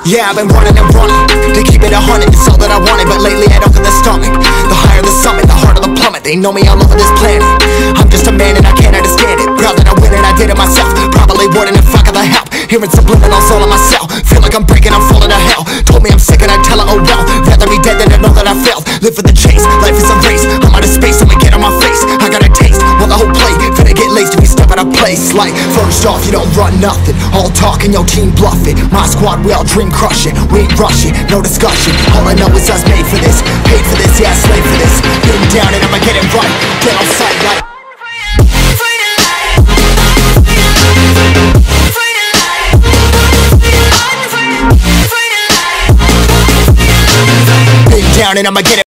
Yeah, I've been running and running to keep it 100, it's all that I wanted. But lately I don't get the stomach. The higher the summit, the harder the plummet. They know me all over this planet. I'm just a man and I can't understand it. Proud that I win and I did it myself. Probably wouldn't if I got the help. Hearing subliminals all on myself. Feel like I'm breaking, I'm falling to hell. Told me I'm sick and I tell her, oh well. Rather be dead than to know that I failed. Live for the chase, life is a race. I'm out of space, I'ma get on my face. I got a taste, well the whole plate finna get laced if we step out of place. Like, first off, you don't run nothing. All talk and your team bluff it. My squad, we all dream crushing. We ain't rushing, no discussion. All I know is us made for this. Paid for this, yeah, slave for this. Been down and I'ma get it right. Get on sight like down and I'ma get it